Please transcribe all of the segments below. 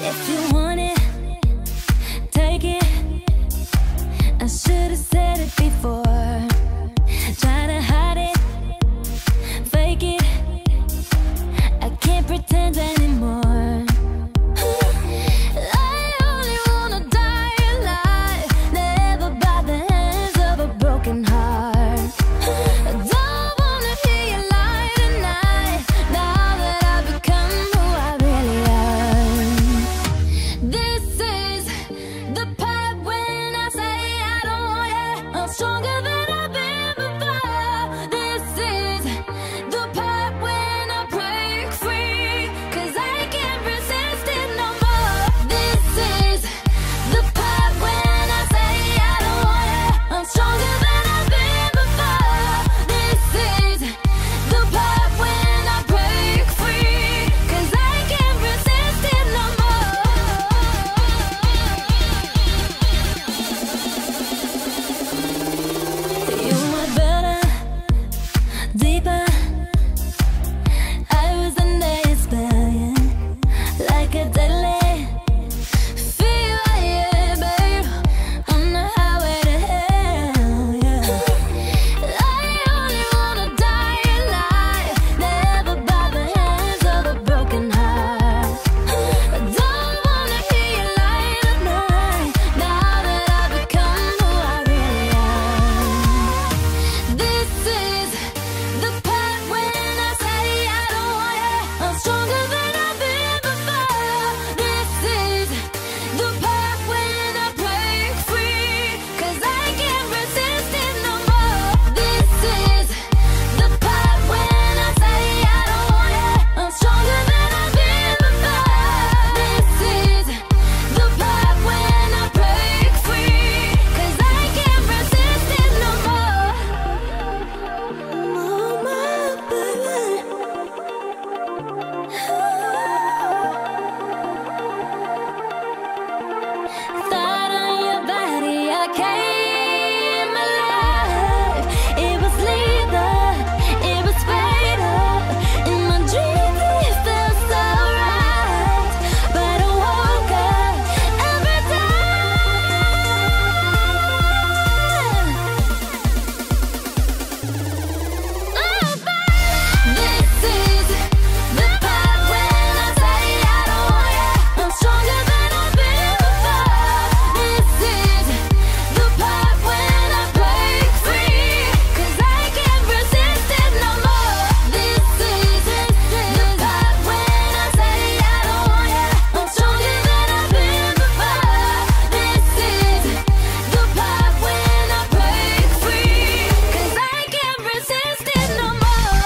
If you want it, take it. I should have said it before. Try to hide it, fake it. I can't pretend anymore. I only wanna die alive, never by the hands of a broken heart. I don't wanna hear you lie tonight, now that I've become who I really am. This is the part when I say I don't want you. I'm stronger than I've been before. This is the part when I break free, 'cause I can't resist it no more. This is the part when I say I don't want you. I'm stronger than I've been before. This is the part when I break free, 'cause I can't resist it no more. You were better, deeper. I was a nice man, like a deadly fever, yeah, babe, on the highway to hell, yeah. I only wanna die alive, never by the hands of a broken heart. I don't wanna hear you lie tonight, now that I've become who I really am. This is the part when I say I don't want you. I'm stronger than I've been before. This is the part when I break free, 'cause I can't resist it no more. This is the part when I say I don't want you. I'm stronger than I've been before. This is the part when I break free, 'cause I can't resist it no more. Oh, my baby. Thought on your body, I came alive. It was lethal, it was fatal. In my dreams it felt so right, but I woke up every time. Oh, this is the part when I say I don't want you. I'm stronger than I've been before. This is the part when I break free, 'cause I can't resist it no more. This is the part when I say I don't want you. I'm stronger than I've been before. This is the part when I break free, 'cause I can't resist it no more.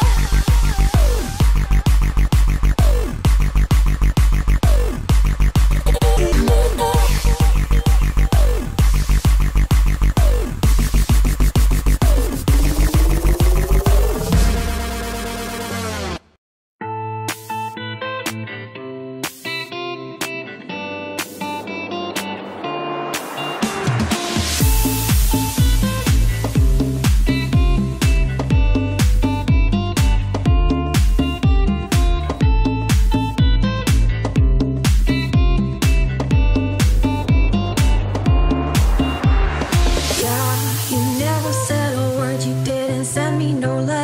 You never said a word, you didn't send me no letter.